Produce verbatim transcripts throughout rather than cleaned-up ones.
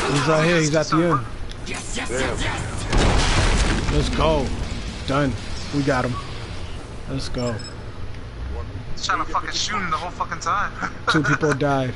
He's right here. He's at the end. Yes, yes, yes, yes. Let's go. Done. We got him. Let's go. He's trying to fucking shoot him the whole fucking time. Two people died.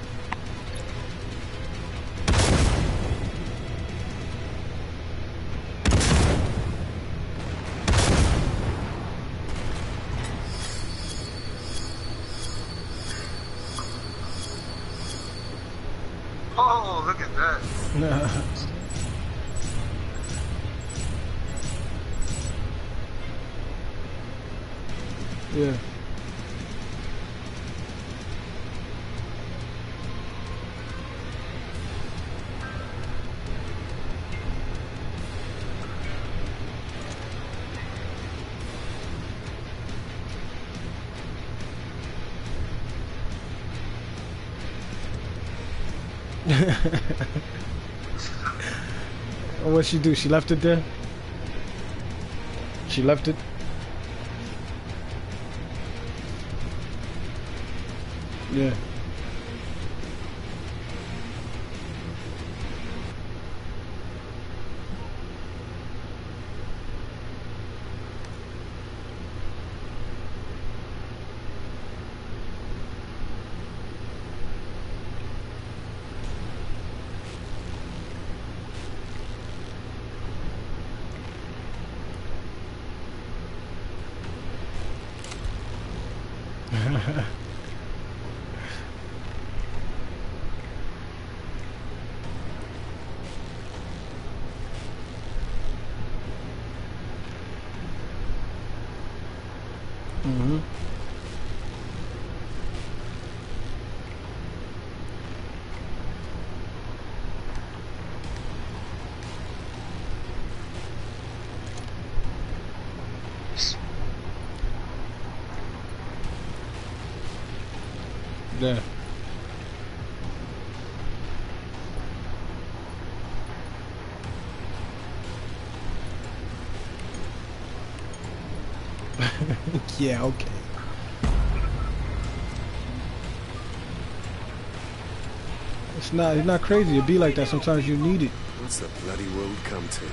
Oh, look at that. Yeah. What'd she do? She left it there? She left it? Yeah. Mm-hmm. Yeah. Yeah, okay. It's not, it's not crazy. It be like that. Sometimes you need it. What's the bloody world come to?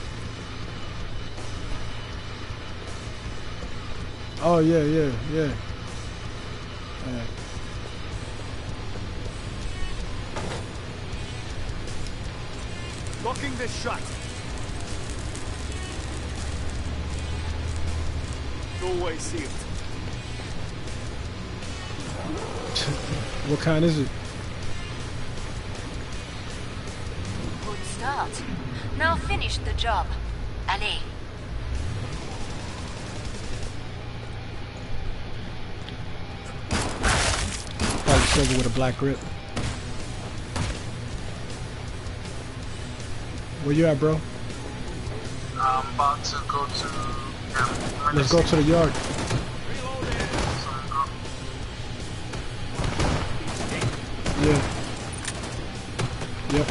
Oh, yeah, yeah, yeah. Yeah. Locking this shut. Doorway sealed. What kind is it? Good start. Now finish the job. Allez. Probably silver with a black grip. Where you at, bro? I'm about to go to... Yeah, Let's go to the yard. Yeah. Yep.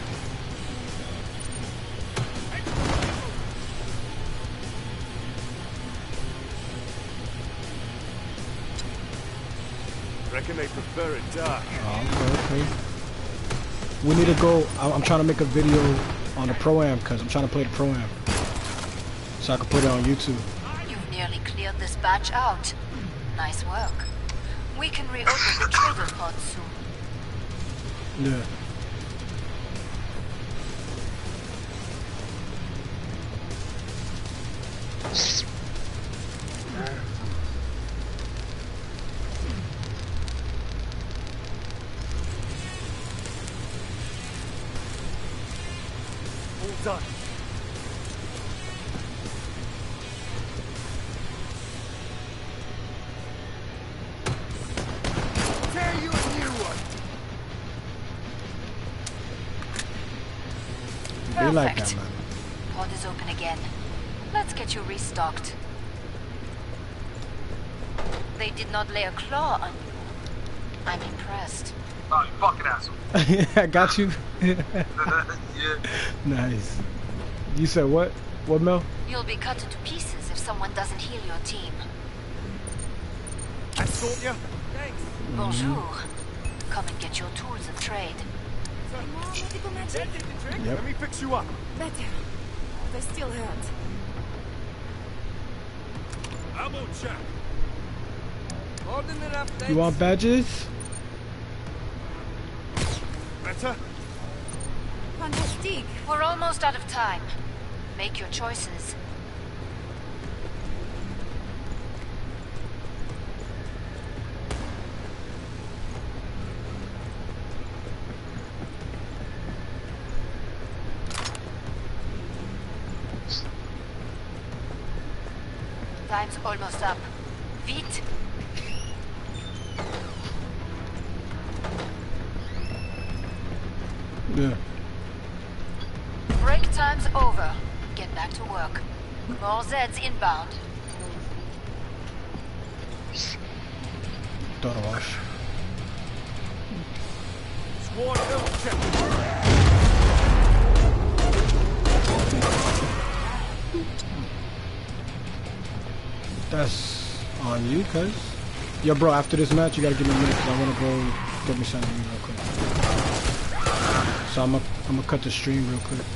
Reckon they prefer it dark. Oh, okay, okay. We need to go. I- I'm trying to make a video on the Pro-Am because I'm trying to play the Pro-Am. So I can put it on YouTube. You've nearly cleared this batch out. Nice work. We can reopen the trader pod soon. Yeah. All done. Tear you a new one. They like that, Perfect. man. Pod is open again. Let's get you restocked. They did not lay a claw on you. I'm impressed. Oh, you fucking asshole. I got you. Yeah. Nice. You said what? What, Mel? You'll be cut into pieces if someone doesn't heal your team. I sort ya. Thanks. Bonjour. Come and get your tools of trade. Better. Medical magic? That did the trick. Yep. Let me fix you up. Better. They still hurt. Ammo check. Holding it up. You want badges? Better. Fantastic. We're almost out of time. Make your choices. Time's almost up. Vite! Yeah. Break time's over. Get back to work. More Zeds inbound. Don't wash. Sworn hill check. That's on you, cuz. Yo, bro, after this match, you gotta give me a minute, cause I wanna go get me something to eat real quick. So I'm gonna I'm gonna cut the stream real quick.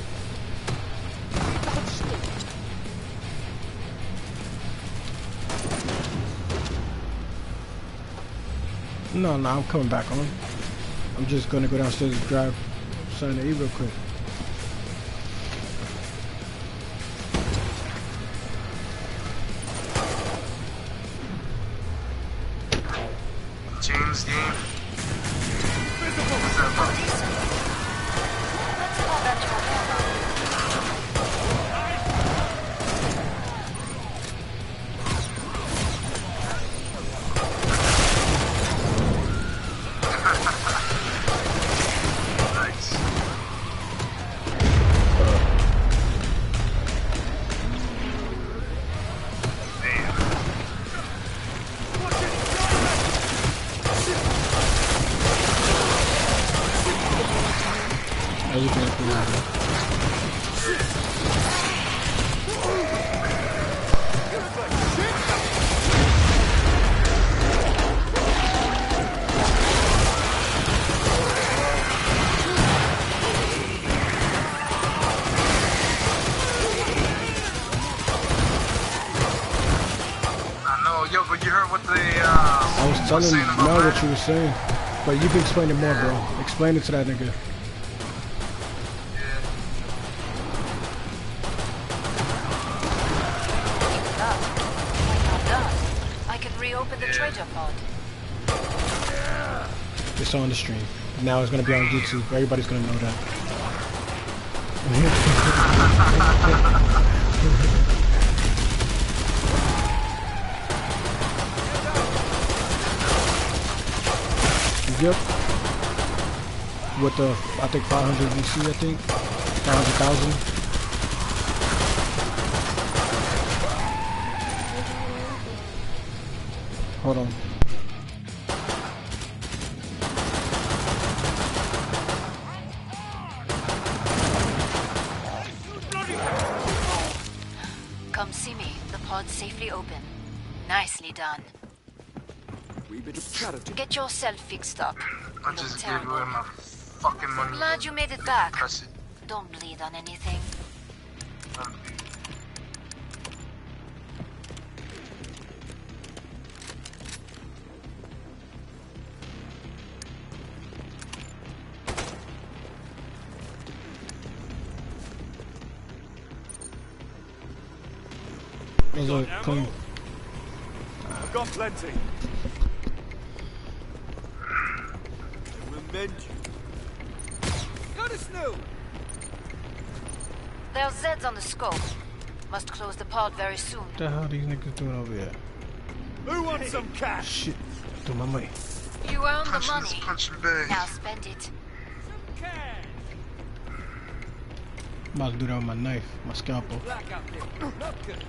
No, no, I'm coming back on. I'm just gonna go downstairs and grab something to eat real quick. James game. Let's call that to a normal. Nice. Everything cool. I know, yo, but you heard what the, uh... I was telling you know what you were saying, but you can explain it more, bro. Explain it to that nigga. I can reopen the treasure pod. It's on the stream. Now it's gonna be on YouTube. Everybody's gonna know that. Yep. With the, I think five hundred V C, I think. five hundred thousand. Hold on. Come see me. The pod's safely open. Nicely done. Wee bit of charity. Get yourself fixed up. I You just look gave away terrible. my fucking money. Glad you made it back. Press it. Don't bleed on anything. Um, Those are clean. I've got plenty. I will mend you. Got a snow. There's Zeds on the scope. Must close the pod very soon. What the hell are these niggas doing over here? Who wants some cash? Shit. Do my money. You earn the punching this money. punching bag. Now spend it. Some cash. I'm about to do that with my knife, my scalpel. Black out there. Not good.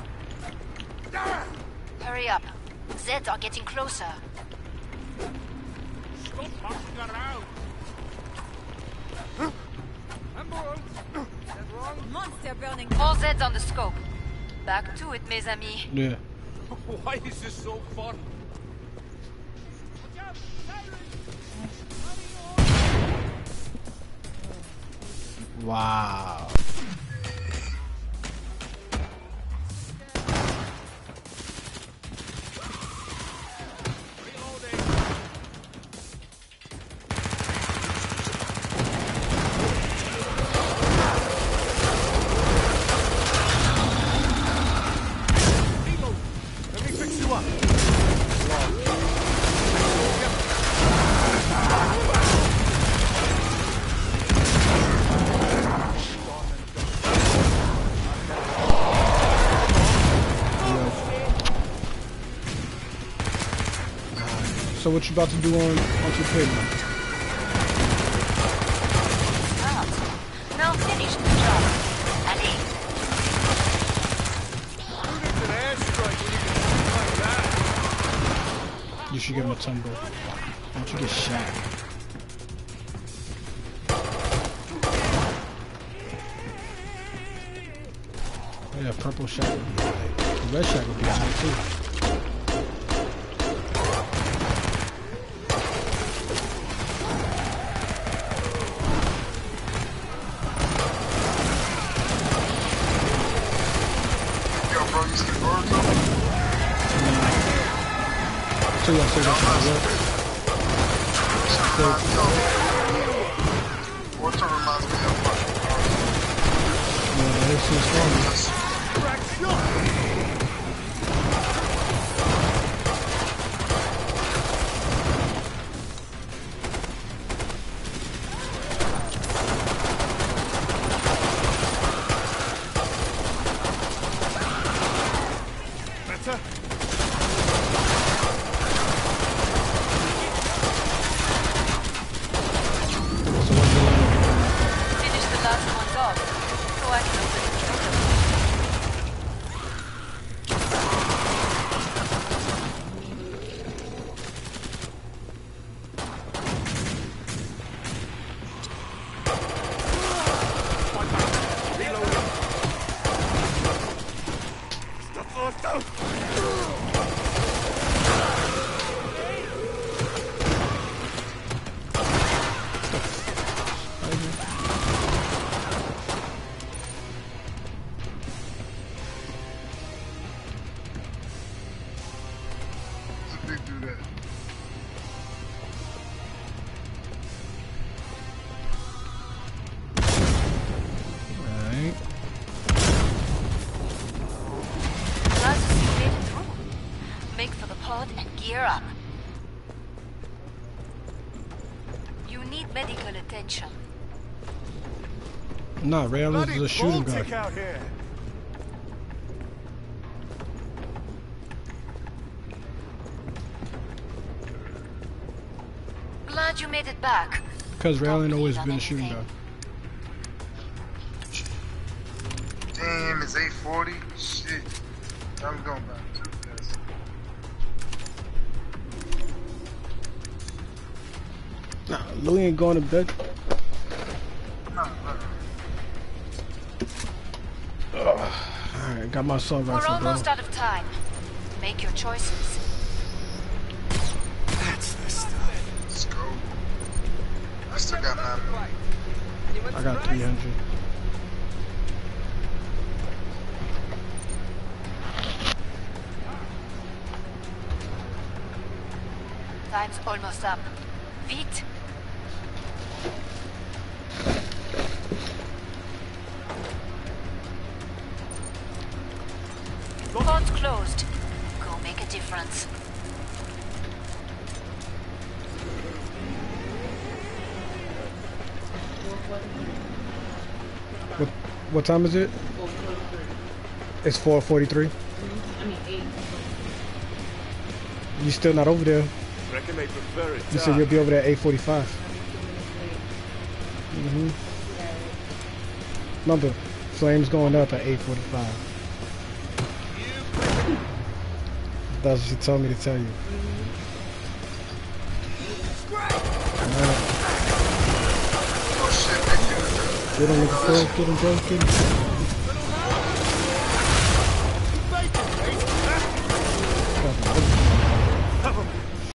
Hurry up. Zeds are getting closer. Stop mucking around. I'm bored. Is that wrong? Monster burning. More Zeds on the scope. Back to it, mes amis. Yeah. Why is this so fun? Watch out! Sirens! Wow. Let me fix you up. So what you about to do on on your pig? Out. Now finish the job. Allez. Who needs an airstrike when you can shoot like that? You should give him a tumble. Don't you get shot? Yeah, purple shot would be alright. The red shot would be alright too. Yo, bro, you see birds over? So yeah, so that's how it works. Water reminds me of fucking Yeah, the A C is strong. Crack shot! Better? So what's the line? Finish the last ones off. So I can open the trigger. It's a big dude that. Alright. Lazarus, you made it through. Make for the pod and gear up. You need medical attention. Nah, Ray Allen's Bloody a shooting Baltic guard. out here. Glad you made it back. Because Ray Allen Don't always lean on been a shooting anything. guard. Damn, it's eight forty. Shit. I'm going back too fast. Nah, Louis ain't going to bed. Nah, nah. Alright, got my assault We're rifle, bro. almost out of time. Make your choices. That's the stuff. Let's go. I still got nine minutes. I got three hundred. Time's almost up. Vite. Pod's closed. Go make a difference. What what time is it? It's four forty-three. I mean, eight. You still not over there? Reckon they prefer it. You said you'll be over there at eight forty-five. Mm-hmm. Remember, flames going up at eight forty-five. That's what she told me to tell you. Alright. Oh shit, they do. Get him, bro. Get him, bro. Get him.